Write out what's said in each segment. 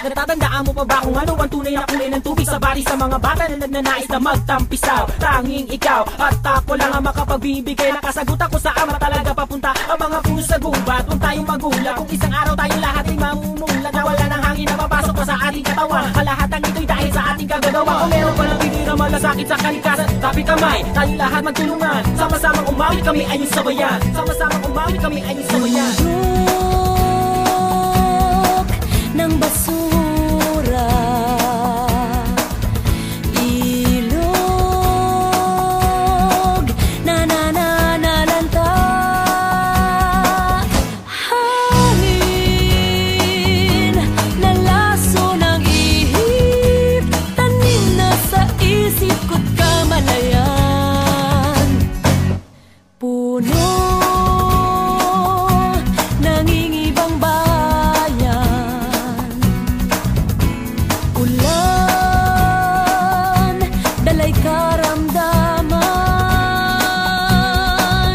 Natatandaan mo pa ba kung ano ang tunay na kulay ng tubig sa bari sa mga bata na nagnanais na magtampisaw? Tanging ikaw at ako lang ang makapagbibigay na kasagutan kung saan ba talaga papunta ang mga puno sa gubat. Huwag tayong magula kung isang araw tayong lahat ay mamumulat na wala ng hangin na papasok pa sa ating katawan. Ang lahat ng ito'y dahil sa ating kagagawa. Kung meron pa ng tinira malasakit sa kalikasan, tapit kamay, tayong lahat magtulungan. Sama-samang umawi kami ay yung sabayan. Sama-samang umawi kami ay yung sabayan. Ng basura, ilog na nananalanta, hangin na laso ng ihip, tanim na sa isip ko't kamalayan, puno nangingibang karamdaman,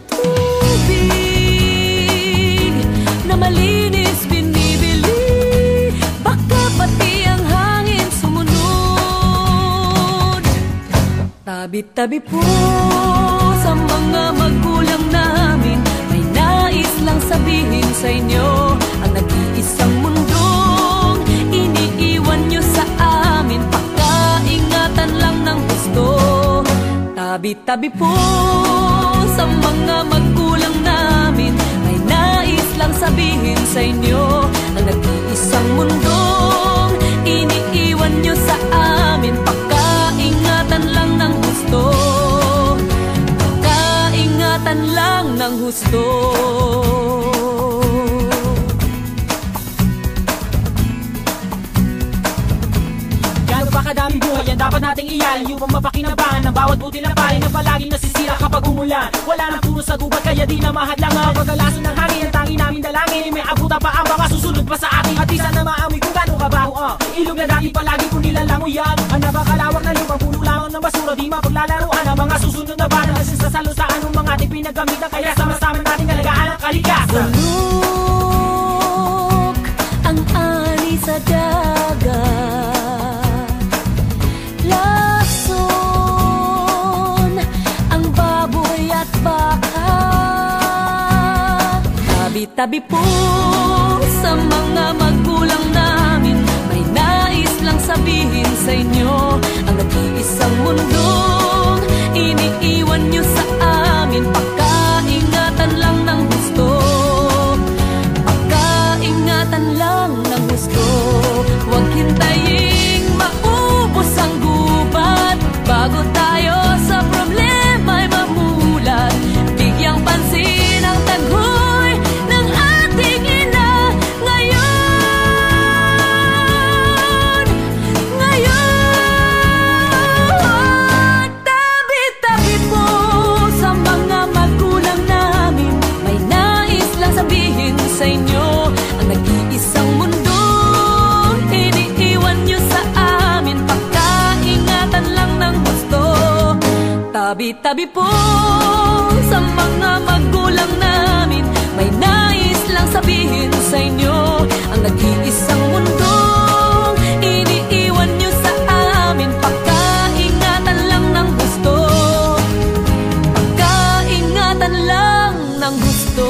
tubig na malinis binibili, baka pati ang hangin sumunod. Tabi-tabi po sa mga magulang namin, may nais lang sabihin sa inyo, ang nag-iisang mundong iniiwan nyo sa amin, pakaingatan lang ng gusto. Tabi-tabi po sa mga magulang namin, may nais lang sabihin sa inyo, ang nag-iisang mundong iniiwan nyo sa amin, pakaingatan lang ng gusto. Pakaingatan lang ng gusto. Kadaming buhay ang dapat nating iyalin, yung mapakinabangan ng bawat buti na pare na palaging nasisira kapag umulan. Wala nang puno sa gubat kaya di na mahadlangan. Pagkalason ng hangin ang tangi namin dalangin, may abutan pa ang mga susunod pa sa ating at isa na maamoy kung gano'ng kabaho. Ilog na dati palagi kung nilalangoyan, ang napakalawak na lupang puno lamang ng basura, di mapaglalaruan ang mga susunod na bata na sasalusaan ng mga ating pinagamitan, kaya sama-sama nating alagaan ang kalikasan. Bulok ang ani sa dagat, lason ang baboy at baka, tabi-tabi po sa mga magulang namin, may nais lang sabihin sa inyo, ang nag-iisang mundong iniiwan nyo sa amin, pakaingatan lang ng gusto. Pakaingatan lang ng gusto. Huwag hintayin maubos ang gubat bago tayo sa problema ay mamulat. Bigyang pansin ang taghoy ng ating ina ngayon. Ngayon, tabi-tabi po sa mga magulang namin, may nais lang sabihin sa inyo, ang nag-iisang mundo iniiwan nyo sa amin, pakaingatan lang ng gusto. Tabi-tabi po sa mga magulang namin, may nais lang sabihin sa inyo, ang nag-iisang mundo iniiwan nyo sa amin, pakaingatan lang ng gusto. Pakaingatan lang ng gusto.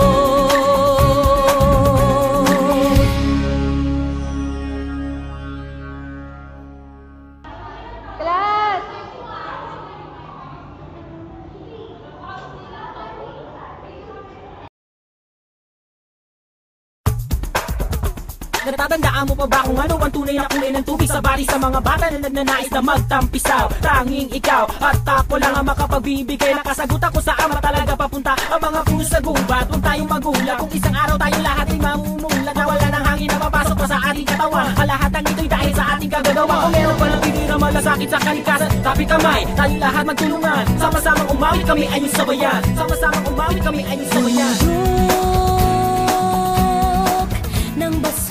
Natatandaan mo pa ba kung ano ang tunay na kulay ng tubig sa bari sa mga bata na nagnanais na magtampisaw? Tanging ikaw at ako lang ang makapagbibigay na kasagutan kung saan ba talaga papunta ang mga puno sa gubat. Huwag tayong magula kung isang araw tayong lahat ay mamumulat na wala ng hangin na papasok pa sa ating katawan. Ang lahat ng ito'y dahil sa ating kagagawa. Kung meron pa ng tinira malasakit sa kalikasan, tapit kamay, tayong lahat magtulungan. Sama-samang umawi kami ay yung sabayan. Sama-samang umawi kami ay yung sabayan. Ng basa